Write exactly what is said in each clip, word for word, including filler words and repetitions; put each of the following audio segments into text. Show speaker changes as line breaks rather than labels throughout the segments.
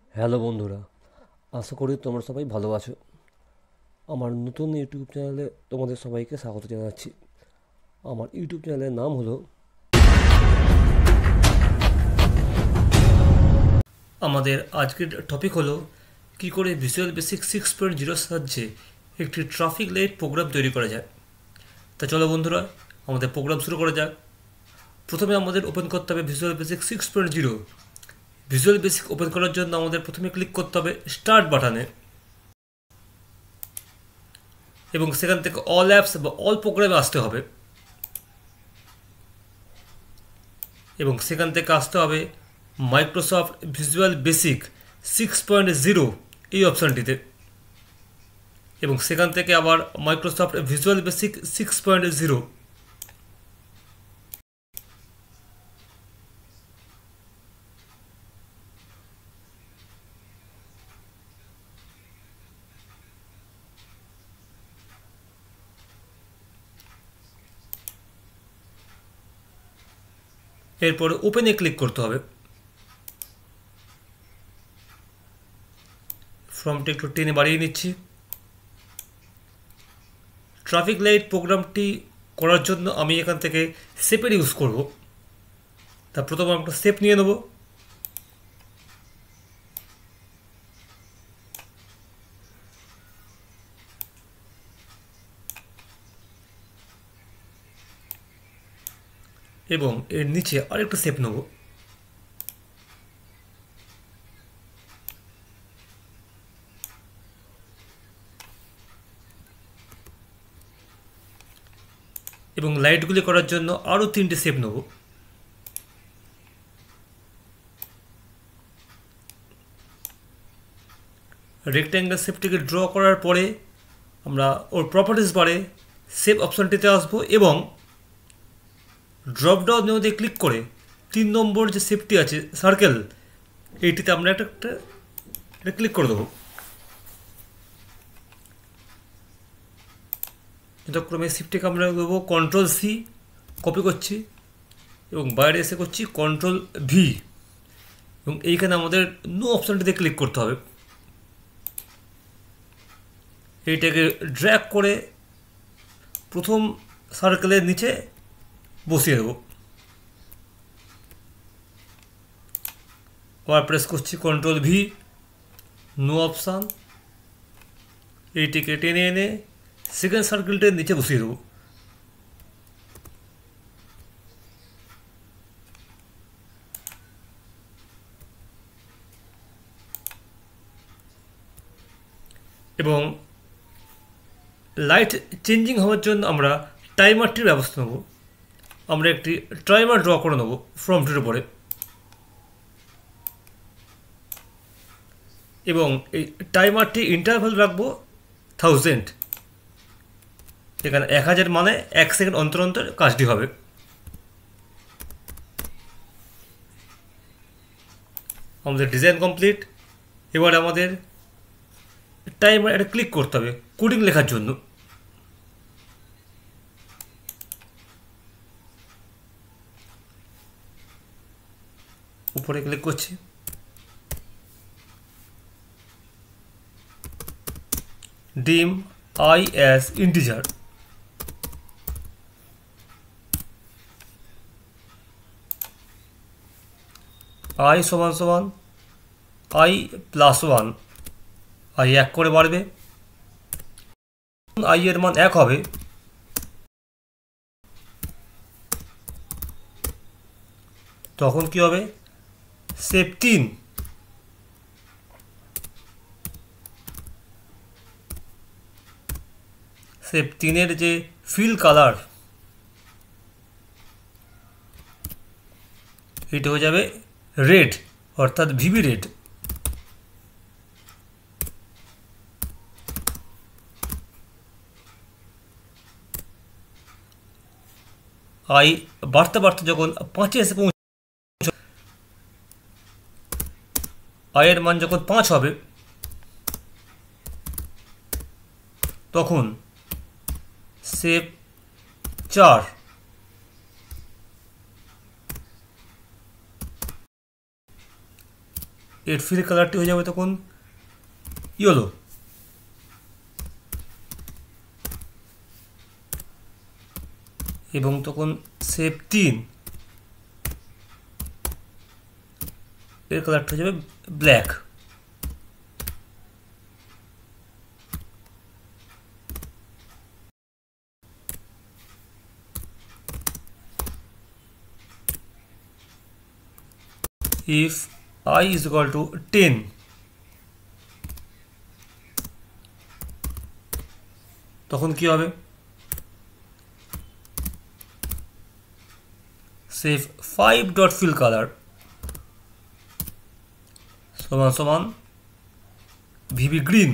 Hello বন্ধুরা, আশা করি তোমরা সবাই ভালো আছো। আমার নতুন ইউটিউব চ্যানেলে তোমাদের সবাইকে স্বাগত জানাচ্ছি। আমার ইউটিউব চ্যানেলের নাম হলো আমাদের আজকের টপিক হলো কী করে ভিজুয়াল বেসিক সিক্স পয়েন্ট জিরোর সাহায্যে একটি ট্রাফিক লাইট প্রোগ্রাম তৈরি করা যায়। তা চলো বন্ধুরা, আমাদের প্রোগ্রাম শুরু করা যাক। প্রথমে আমাদের ওপেন করতে হবে Visual Basic six point zero. Visual Basic open করার জন্য আমাদের প্রথমে ক্লিক করতে হবে স্টার্ট বাটনে এবং সেখান থেকে অল অ্যাপস বা অল প্রোগ্রামে আসতে হবে এবং সেখান থেকে আসতে হবে Microsoft Visual Basic six point zero এই অপশানটিতে এবং সেখান থেকে আবার Microsoft Visual Basic six point zero. এরপরে ওপেনে ক্লিক করতে হবে। ফর্মটি একটু টেনে বাড়িয়ে নিচ্ছি। ট্রাফিক লাইট প্রোগ্রামটি করার জন্য আমি এখান থেকে শেপের ইউজ করব। তা প্রথমে একটা শেপ নিয়ে নেব। এবং এর নিচে আরেকটা শেপ নেব। এবং লাইটগুলি করার জন্য আরও তিনটে শেপ নেব। রেক্ট্যাঙ্গেল শেপটিকে ড্র করার পরে আমরা ওর প্রপার্টিস বারে শেপ অপশানটিতে আসবো এবং ড্রপ ডাউন মেনুতে ক্লিক করে তিন নম্বর যে শেপটি আছে সার্কেল, এইটিতে আমরা একটা একটা ক্লিক করে দেবো। যথাক্রমে শিফটটিকে আমরা দেবো কন্ট্রোল সি, কপি করছি এবং বাইরে এসে করছি কন্ট্রোল ভি এবং এইখানে আমাদের নো অপশানটিতে ক্লিক করতে হবে। এইটাকে ড্র্যাগ করে প্রথম সার্কেলের নিচে বসিয়ে দেবো। আবার প্রেস করছি কন্ট্রোল ভি, নো অপশান, এইটিকে টেনে এনে সেকেন্ড সার্কেলটার নিচে বসিয়ে দেবো। এবং লাইট চেঞ্জিং হওয়ার জন্য আমরা টাইমারটির ব্যবস্থা নেব। আমরা একটি টাইমার ড্র করে নেব ফর্মটির উপরে এবং এই টাইমারটি ইন্টারভ্যাল রাখবো থাউজেন্ড। এখানে এক হাজার মানে এক সেকেন্ড অন্তর অন্তর কাজটি হবে। আমাদের ডিজাইন কমপ্লিট। এবার আমাদের টাইমার এটা ক্লিক করতে হবে কোডিং লেখার জন্য। উপরে ক্লিক করছি, ডিম আই অ্যাজ ইন্টিজার, আই সমান সমান আই প্লাস ওয়ান, আই এক করে বাড়বে। আই এর মান এক হবে তখন কি হবে, শেপ তিন, শেপ তিনের যে ফিল কালার এটা হয়ে যাবে রেড, অর্থাৎ ভিভি রেড। আই বাড়তে বাড়তে যখন পাঁচে এসে পৌঁছ আয়ের মান যখন পাঁচ হবে তখন শেপ চার, এর ফিল কালারটি হয়ে যাবে তখন ইয়েলো। এবং তখন শেপ তিন এর কালারটা হয়ে যাবে black. if I is equal to ten, তখন কি হবে? Save five dot fill colour সমান সমান ভিবি গ্রিন।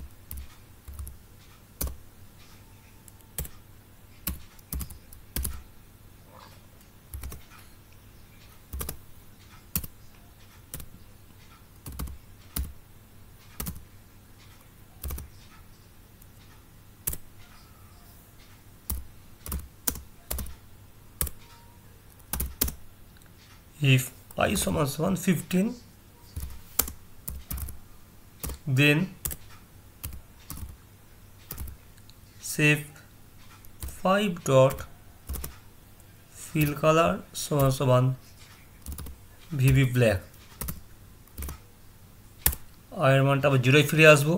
if I সমান সমান fifteen, then save five dot fill color সমান সমান ভিবি ব্ল্যাক। আয়ের মানটা আবার জিরোয় ফিরে আসবো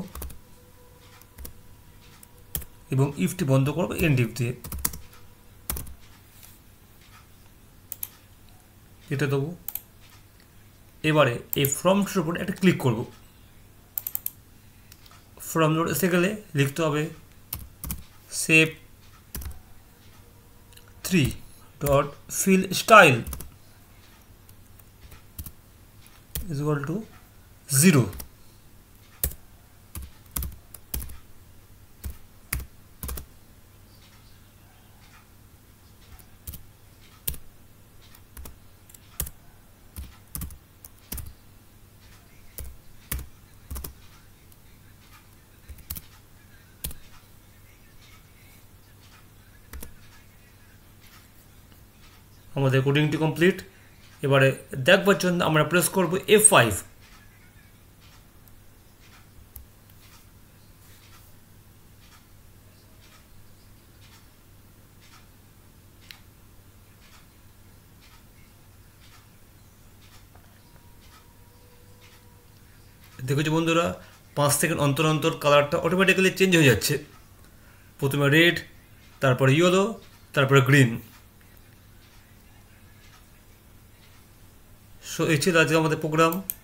এবং ইফটি বন্ধ করবো এন্ড ইফ দিয়ে। এটা দেবো। এবারে এই ফর্মটির উপর একটা ক্লিক করব। ফর্ম নোট এসে গেলে লিখতে হবে save three dot fill style is equal to zero. আমাদের কোডিংটি কমপ্লিট। এবারে দেখবার জন্য আমরা প্রেস করব এফ ফাইভ। দেখেছো বন্ধুরা, পাঁচ সেকেন্ড অন্তর অন্তর কালারটা অটোমেটিক্যালি চেঞ্জ হয়ে যাচ্ছে। প্রথমে রেড, তারপরে ইয়েলো, তারপরে গ্রিন। সো এই ছিল আজকে আমাদের প্রোগ্রাম।